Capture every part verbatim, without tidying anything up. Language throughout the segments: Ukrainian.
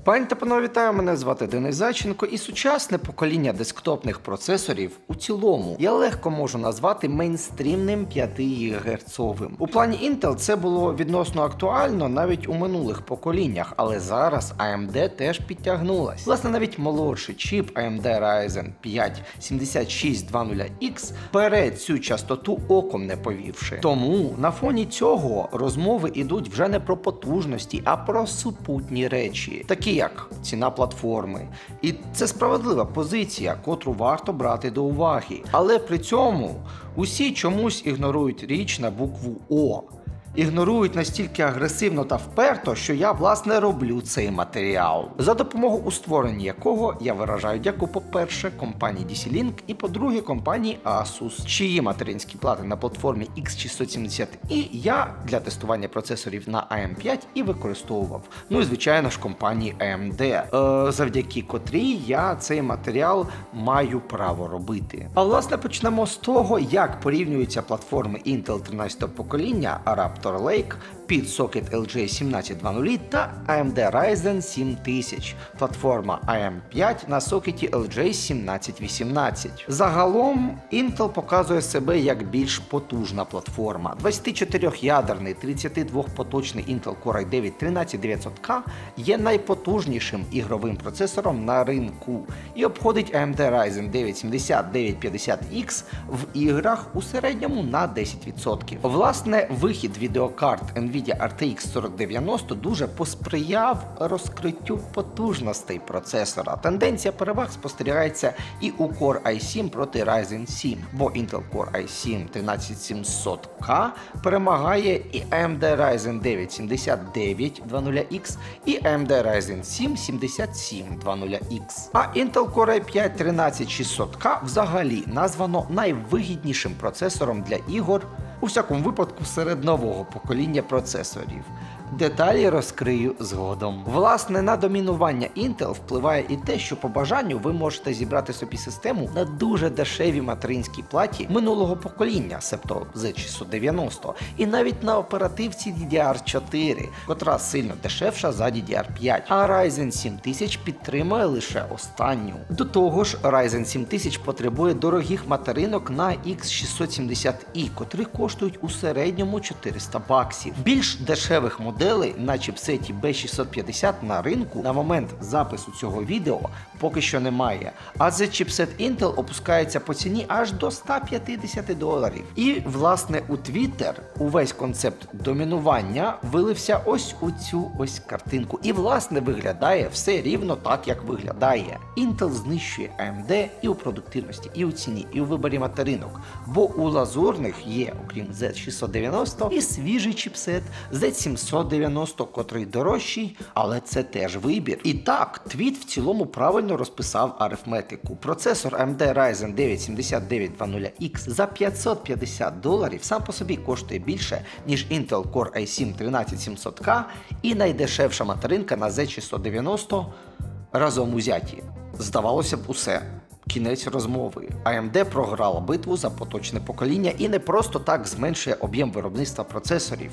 Пані та панове, вітаю, мене звати Денис Зайченко, і сучасне покоління десктопних процесорів у цілому я легко можу назвати мейнстрімним п'ятигігагерцовим. У плані Intel це було відносно актуально навіть у минулих поколіннях, але зараз ей ем ді теж підтягнулась. Власне, навіть молодший чіп ей ем ді Ryzen п'ять сімдесят шість двадцять ікс бере цю частоту оком не повівши. Тому на фоні цього розмови ідуть вже не про потужності, а про супутні речі, такі як ціна платформи. І це справедлива позиція, котру варто брати до уваги. Але при цьому усі чомусь ігнорують річ на букву О. Ігнорують настільки агресивно та вперто, що я, власне, роблю цей матеріал. За допомогою у створенні якого я виражаю дяку, по-перше, компанії ді сі Link і, по-друге, компанії Asus, чиї материнські плати на платформі ікс шістсот сімдесят і я для тестування процесорів на ей ем п'ять і використовував. Ну і, звичайно ж, компанії ей ем ді, е, завдяки котрій я цей матеріал маю право робити. А, власне, почнемо з того, як порівнюються платформи Intel тринадцятого покоління Raptor Lake під сокет ел джі сімнадцять двадцять та ей ем ді Ryzen сім тисяч, платформа ей ем п'ять на сокеті ел джі сімнадцять вісімнадцять. Загалом Intel показує себе як більш потужна платформа. двадцятичотирьохядерний тридцятидвопоточний Intel Core ай дев'ять тринадцять дев'ятсот К є найпотужнішим ігровим процесором на ринку і обходить ей ем ді Ryzen дев'ять сімдесят дев'ять п'ятдесят ікс в іграх у середньому на десять відсотків. Власне, вихід відеокарт Nvidia ар ти ікс сорок дев'яносто дуже посприяв розкриттю потужностей процесора. Тенденція переваг спостерігається і у Core ай сім проти Ryzen сім, бо Intel Core ай сім тринадцять сімсот К перемагає і ей ем ді Ryzen дев'ять сімдесят дев'ять двадцять ікс і ей ем ді Ryzen сім сімдесят сім двадцять ікс. А Intel Core ай п'ять тринадцять шістсот К взагалі названо найвигіднішим процесором для ігор, у всякому випадку серед нового покоління процесорів. Деталі розкрию згодом. Власне, на домінування Intel впливає і те, що по бажанню ви можете зібрати собі систему на дуже дешевій материнській платі минулого покоління, себто зет шістсот дев'яносто, і навіть на оперативці ді ді ар чотири, котра сильно дешевша за ді ді ар п'ять, а Ryzen сім тисяч підтримує лише останню. До того ж, Ryzen сім тисяч потребує дорогих материнок на ікс шістсот сімдесят і, котрі коштують у середньому чотириста баксів. Більш дешевих моделей на чіпсеті бі шістсот п'ятдесят на ринку на момент запису цього відео поки що немає, а за чіпсет Intel опускається по ціні аж до ста п'ятдесят доларів. І, власне, у Twitter увесь концепт домінування вилився ось у цю ось картинку. І, власне, виглядає все рівно так, як виглядає. Intel знищує ей ем ді і у продуктивності, і у ціні, і у виборі материнок. Бо у лазурних є, окрім зет шістсот дев'яносто, і свіжий чіпсет зет сімсот дев'яносто, котрий дорожчий, але це теж вибір. І так, твіт в цілому правильно розписав арифметику. Процесор ей ем ді Ryzen дев'ять сімдесят дев'ять двадцять ікс за п'ятсот п'ятдесят доларів сам по собі коштує більше, ніж Intel Core ай сім тринадцять сімсот К і найдешевша материнка на зет шістсот дев'яносто разом узяті. Здавалося б, усе. Кінець розмови. ей ем ді програла битву за поточне покоління і не просто так зменшує об'єм виробництва процесорів.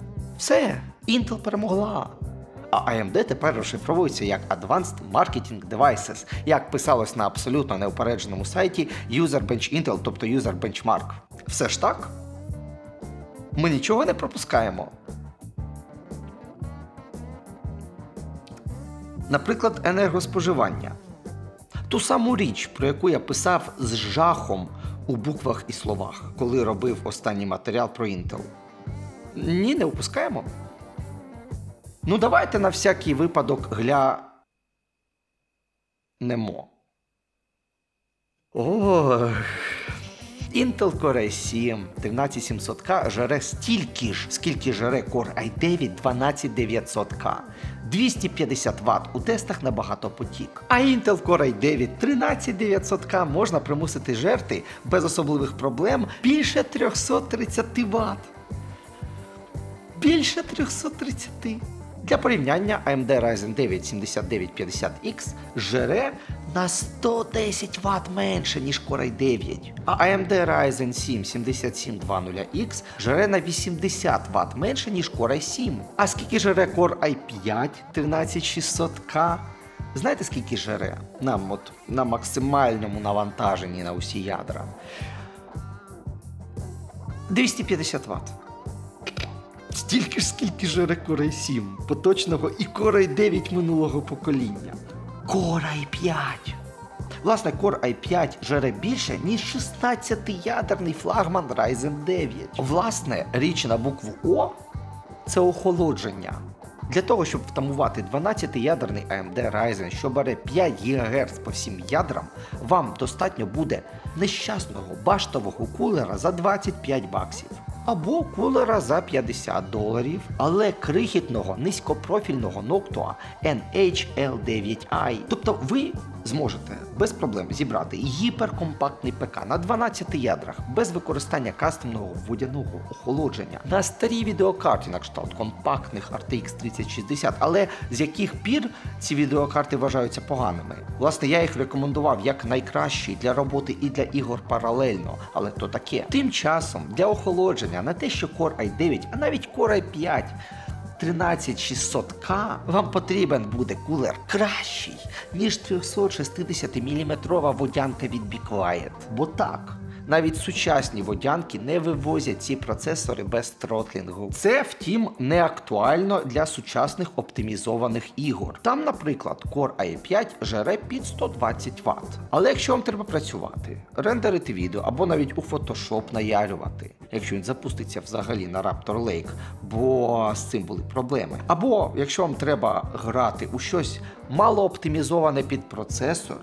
Все, Intel перемогла. А ей ем ді тепер розшифровується як Advanced Marketing Devices, як писалось на абсолютно неупередженому сайті UserBench Intel, тобто User Benchmark. Все ж так? Ми нічого не пропускаємо. Наприклад, енергоспоживання. Ту саму річ, про яку я писав з жахом у буквах і словах, коли робив останній матеріал про Intel. Ні, не впускаємо. Ну давайте на всякий випадок глянемо. Ох. Intel Core ай сім тринадцять сімсот К жере стільки ж, скільки жере Core ай дев'ять дванадцять дев'ятсот К. двісті п'ятдесят ватт у тестах на багатопотік. А Intel Core ай дев'ять тринадцять дев'ятсот К можна примусити жерти без особливих проблем більше триста тридцять ватт. Більше триста тридцять. Для порівняння ей ем ді Ryzen дев'ять сімдесят дев'ять п'ятдесят ікс жере на сто десять ватт менше, ніж Core ай дев'ять. А ей ем ді Ryzen сім сімдесят сім двадцять ікс жере на вісімдесят ватт менше, ніж Core ай сім. А скільки жере Core ай п'ять тринадцять шістсот К? Знаєте, скільки жере? Нам от на максимальному навантаженні на усі ядра. двісті п'ятдесят ватт. Стільки ж, скільки жере Core ай сім поточного і Core ай дев'ять минулого покоління. Core ай п'ять. Власне, Core ай п'ять жере більше, ніж шістнадцятиядерний флагман Ryzen дев'ять. Власне, річ на букву О – це охолодження. Для того, щоб втамувати дванадцятиядерний ей ем ді Ryzen, що бере п'ять гігагерц по всім ядрам, вам достатньо буде нещасного баштового кулера за двадцять п'ять баксів. Або кулера за п'ятдесят доларів, але крихітного низькопрофільного Noctua ен ейч ел дев'ять ай. Тобто ви зможете без проблем зібрати гіперкомпактний ПК на дванадцяти ядрах без використання кастомного водяного охолодження на старій відеокарті на кшталт компактних ар ти ікс тридцять шістдесят, але з яких пір ці відеокарти вважаються поганими. Власне, я їх рекомендував як найкращі для роботи і для ігор паралельно, але то таке. Тим часом для охолодження на те, що Core ай дев'ять, а навіть Core ай п'ять тринадцять шістсот К вам потрібен буде кулер кращий, ніж триста шістдесятиміліметрова водянка від Be Quiet. Бо так, навіть сучасні водянки не вивозять ці процесори без тротлінгу. Це, втім, не актуально для сучасних оптимізованих ігор. Там, наприклад, Core ай п'ять жере під сто двадцять ватт. Але якщо вам треба працювати, рендерити відео або навіть у Photoshop наярювати, якщо він запуститься взагалі на Raptor Lake, бо з цим були проблеми. Або якщо вам треба грати у щось мало оптимізоване під процесор,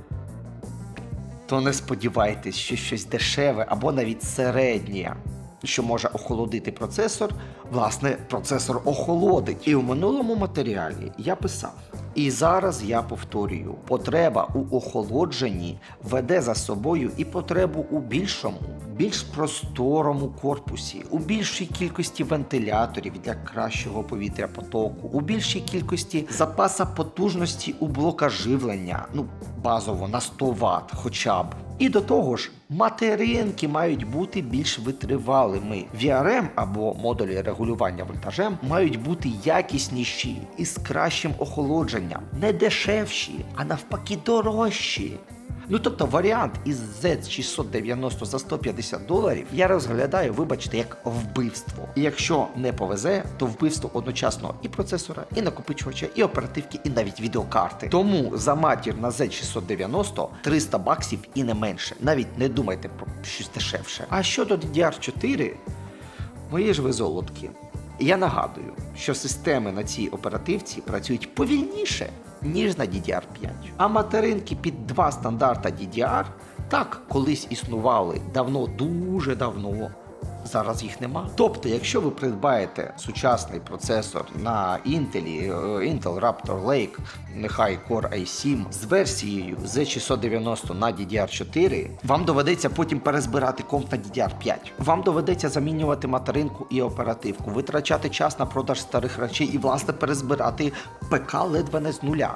то не сподівайтесь, що щось дешеве або навіть середнє, що може охолодити процесор, власне, процесор охолодить. І у минулому матеріалі я писав, і зараз я повторюю, потреба у охолодженні веде за собою і потребу у більшому, більш просторому корпусі, у більшій кількості вентиляторів для кращого повітряпотоку, у більшій кількості запаса потужності у блока живлення, ну, базово на сто ватт хоча б. І до того ж, материнки мають бути більш витривалими. ві ар ем або модулі регулювання вольтажем мають бути якісніші і з кращим охолодженням. Не дешевші, а навпаки дорожчі. Ну тобто варіант із зет шістсот дев'яносто за сто п'ятдесят доларів я розглядаю, вибачте, як вбивство. І якщо не повезе, то вбивство одночасно і процесора, і накопичувача, і оперативки, і навіть відеокарти. Тому за матір на зет шістсот дев'яносто триста баксів і не менше. Навіть не думайте про щось дешевше. А щодо ді ді ар чотири, мої ж ви золотки. Я нагадую, що системи на цій оперативці працюють повільніше, ніж на ді ді ар п'ять. А материнки під два стандарта ді ді ар так колись існували давно, дуже давно. Зараз їх нема. Тобто, якщо ви придбаєте сучасний процесор на Intel, Intel Raptor Lake, нехай Core ай сім, з версією зет шістсот дев'яносто на ді ді ар чотири, вам доведеться потім перезбирати комп на ді ді ар п'ять. Вам доведеться замінювати материнку і оперативку, витрачати час на продаж старих речей і, власне, перезбирати ПК ледве не з нуля.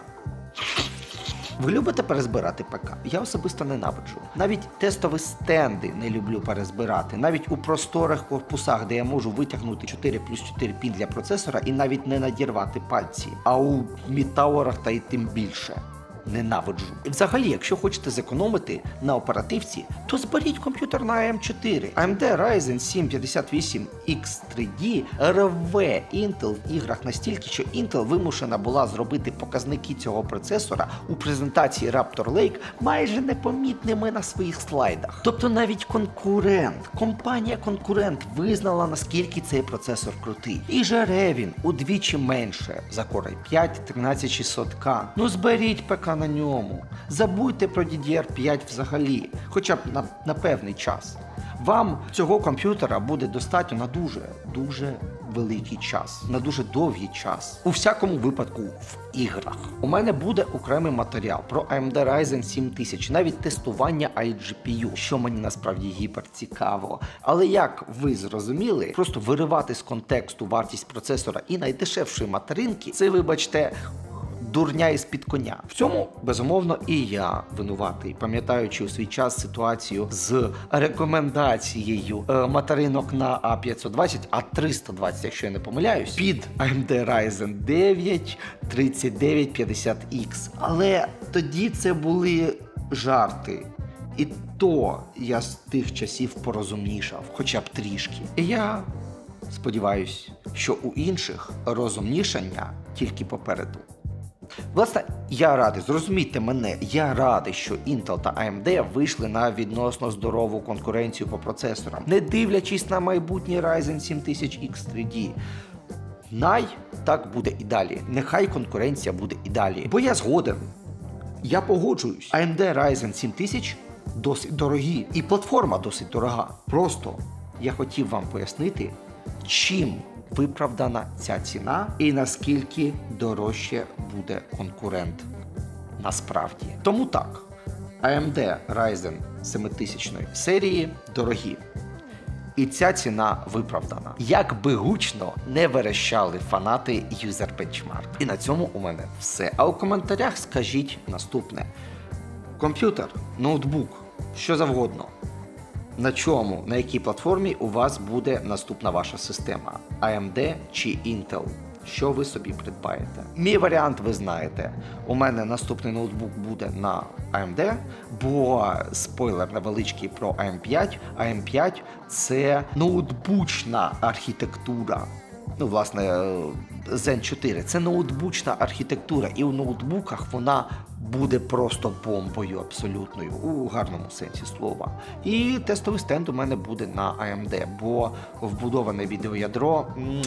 Ви любите перезбирати ПК? Я особисто ненавиджу. Навіть тестові стенди не люблю перезбирати. Навіть у просторих корпусах, де я можу витягнути чотири плюс чотири пін для процесора і навіть не надірвати пальці. А у мідтаурах та й тим більше. Ненавиджу. І взагалі, якщо хочете зекономити на оперативці, то зберіть комп'ютер на ей ем чотири. ей ем ді Ryzen сім п'ятдесят вісім ікс три ді рве Intel в іграх настільки, що Intel вимушена була зробити показники цього процесора у презентації Raptor Lake майже непомітними на своїх слайдах. Тобто навіть конкурент, компанія-конкурент визнала, наскільки цей процесор крутий. І жере він удвічі менше за Core ай п'ять тринадцять шістсот К. Ну зберіть ПК на ньому. Забудьте про ді ді ар п'ять взагалі, хоча б на, на певний час. Вам цього комп'ютера буде достатньо на дуже, дуже великий час, на дуже довгий час. У всякому випадку в іграх. У мене буде окремий матеріал про ей ем ді Ryzen сім тисяч, навіть тестування ай джі пі ю, що мені насправді гіпер цікаво. Але як ви зрозуміли, просто виривати з контексту вартість процесора і найдешевшої материнки, це, вибачте, дурня із-під коня. В цьому, безумовно, і я винуватий, пам'ятаючи у свій час ситуацію з рекомендацією е, материнок на А п'ятсот двадцять, А триста двадцять, якщо я не помиляюсь, під ей ем ді Ryzen дев'ять тридцять дев'ять п'ятдесят ікс. Але тоді це були жарти. І то я з тих часів порозумнішав, хоча б трішки. І я сподіваюсь, що у інших розумнішання тільки попереду. Власне, я радий, зрозумійте мене, я радий, що Intel та ей ем ді вийшли на відносно здорову конкуренцію по процесорам, не дивлячись на майбутній Ryzen сім тисяч ікс три ді. Най так буде і далі. Нехай конкуренція буде і далі. Бо я згоден. Я погоджуюсь. ей ем ді Ryzen сім тисяч досить дорогі. І платформа досить дорога. Просто я хотів вам пояснити, чим виправдана ця ціна і наскільки дорожче буде конкурент насправді. Тому так, ей ем ді Ryzen сім тисяч серії дорогі. І ця ціна виправдана. Як би гучно не верещали фанати User Benchmark. І на цьому у мене все. А у коментарях скажіть наступне. Комп'ютер, ноутбук, що завгодно. На чому, на якій платформі у вас буде наступна ваша система? ей ем ді чи Intel? Що ви собі придбаєте? Мій варіант ви знаєте. У мене наступний ноутбук буде на ей ем ді, бо спойлер невеличкий про ей ем п'ять. ей ем п'ять – це ноутбучна архітектура. Ну, власне, Зен чотири – це ноутбучна архітектура, і у ноутбуках вона буде просто бомбою абсолютною, у гарному сенсі слова. І тестовий стенд у мене буде на ей ем ді, бо вбудоване відеоядро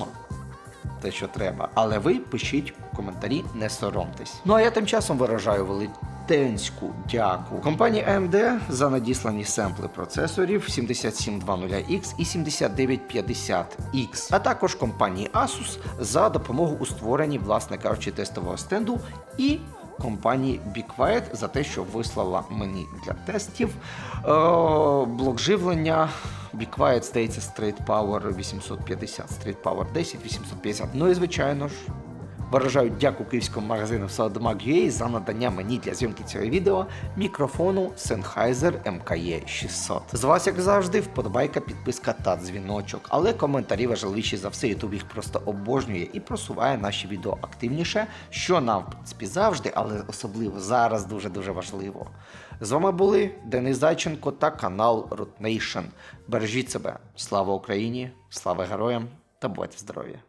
– те, що треба. Але ви пишіть в коментарі, не соромтесь. Ну а я тим часом виражаю велетенську дяку компанії ей ем ді за надіслані семпли процесорів сімдесят сім двадцять ікс і сімдесят дев'ять п'ятдесят ікс, а також компанії Asus за допомогу у створенні, власне кажучи, тестового стенду, і компанії Be Quiet за те, що вислала мені для тестів е- блок живлення. Be Quiet, здається, Straight Power вісімсот п'ятдесят, Straight Power десять вісімсот п'ятдесят. Ну і, звичайно ж, виражаю дяку київському магазину Soundmag.ua за надання мені для зйомки цього відео мікрофону Sennheiser ем ка е шістсот. З вас, як завжди, вподобайка, підписка та дзвіночок. Але коментарі важливіші за все, YouTube їх просто обожнює і просуває наші відео активніше, що нам, в принципі, завжди, але особливо зараз дуже-дуже важливо. З вами були Денис Зайченко та канал Root Nation. Бережіть себе. Слава Україні, слава героям та будьте здорові!